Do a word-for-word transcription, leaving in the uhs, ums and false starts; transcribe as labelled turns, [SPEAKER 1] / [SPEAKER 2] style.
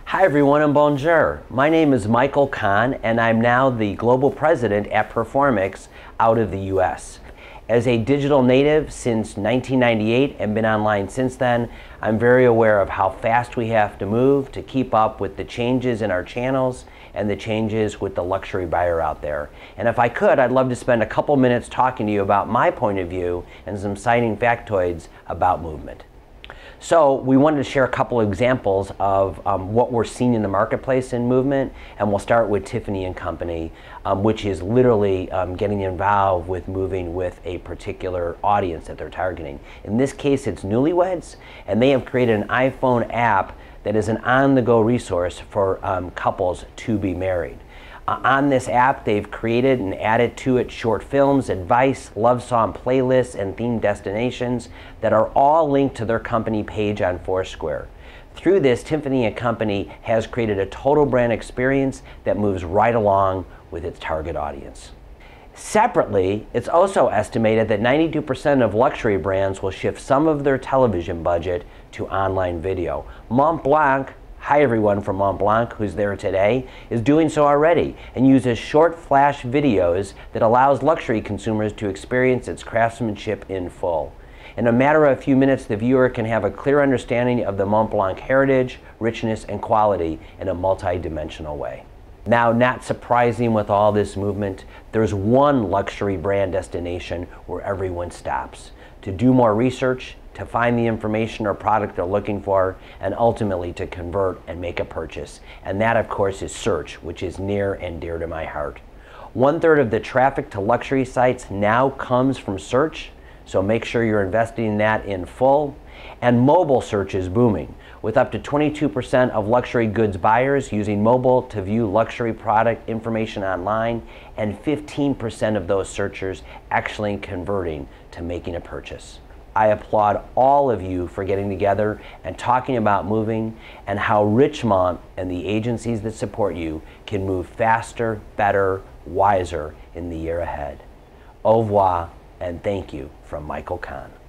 [SPEAKER 1] Hi everyone and bonjour. My name is Michael Kahn and I'm now the Global President at Performix out of the U S. As a digital native since nineteen ninety-eight and been online since then, I'm very aware of how fast we have to move to keep up with the changes in our channels and the changes with the luxury buyer out there. And if I could, I'd love to spend a couple minutes talking to you about my point of view and some exciting factoids about movement. So we wanted to share a couple of examples of um, what we're seeing in the marketplace in movement, and we'll start with Tiffany and Company, um, which is literally um, getting involved with moving with a particular audience that they're targeting. In this case, it's newlyweds, and they have created an iPhone app that is an on-the-go resource for um, couples to be married. Uh, on this app, they've created and added to it short films, advice, love song playlists, and themed destinations that are all linked to their company page on Foursquare. Through this, Tiffany and Company has created a total brand experience that moves right along with its target audience. Separately, it's also estimated that ninety-two percent of luxury brands will shift some of their television budget to online video. Montblanc, hi everyone from Montblanc who's there today, is doing so already and uses short flash videos that allows luxury consumers to experience its craftsmanship in full. In a matter of a few minutes, the viewer can have a clear understanding of the Montblanc heritage, richness, and quality in a multi-dimensional way. Now, not surprising with all this movement, there's one luxury brand destination where everyone stops to do more research, to find the information or product they're looking for, and ultimately to convert and make a purchase. And that, of course, is search, which is near and dear to my heart. One third of the traffic to luxury sites now comes from search, so make sure you're investing in that in full. And mobile search is booming, with up to twenty-two percent of luxury goods buyers using mobile to view luxury product information online, and fifteen percent of those searchers actually converting to making a purchase. I applaud all of you for getting together and talking about moving and how Richmont and the agencies that support you can move faster, better, wiser in the year ahead. Au revoir, and thank you from Michael Kahn.